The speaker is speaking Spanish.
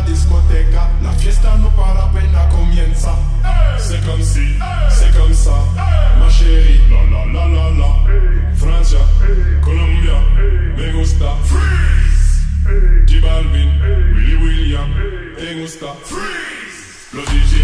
discoteca, la fiesta no para apenas comienza. C'est comme si, c'est comme ça, ma chérie, la la la la la. Francia, Colombia, me gusta. Freeze, J Balvin, Willy William, te gusta. Freeze, los DJ